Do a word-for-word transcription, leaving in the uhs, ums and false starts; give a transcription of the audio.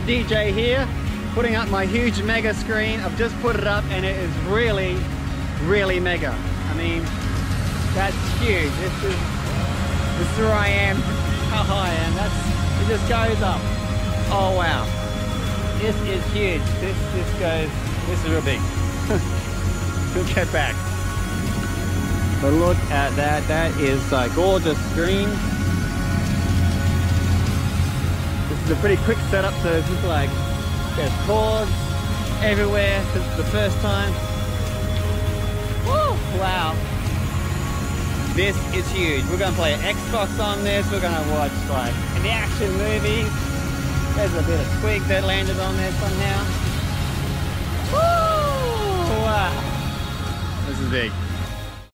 live D J here, putting up my huge mega screen. I've just put it up and it is really, really mega. I mean, that's huge. This is, this is where I am, how high I am. That's, it just goes up. Oh wow. This is huge. This, this goes, this is real big. We'll get back. But look at that, that is a gorgeous screen. This is a pretty quick setup, so it's just like, there's chords everywhere. This is the first time. Woo, wow. This is huge. We're gonna play Xbox on this. We're gonna watch like an action movie. There's a bit of twig that landed on there somehow. Woo, wow. This is big.